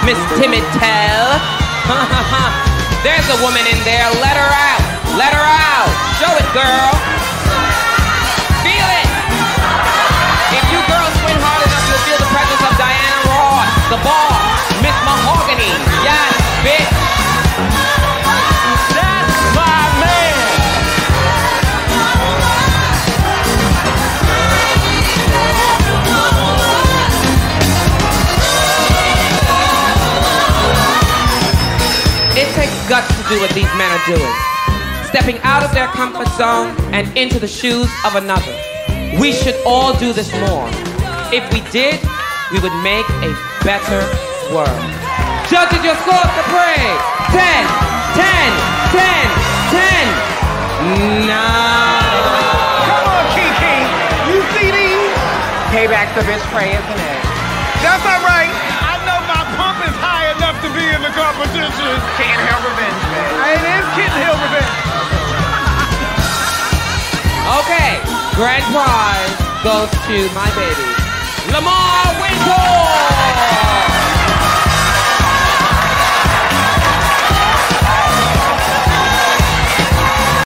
Miss Timid Tell. There's a woman in there. Let her out. Let her out. Show it, girl. Feel it. If you girls win hard enough, you'll feel the presence of Diana Ross, the boss, Miss Mahogany. Yes, bitch. That's my man. It takes guts to do what these men are doing. Stepping out of their comfort zone and into the shoes of another. We should all do this more. If we did, we would make a better world. Judges, your scores to pray. 10, 10, 10, 10, 9. Come on, Kiki. You see these? Payback's a bitch prey, isn't it? That's all right. I know my pump is high enough to be in the competition. Kitten Hill Revenge, man. It is Kitten Hill Revenge. Okay, grand prize goes to my baby, Lamar Winkle.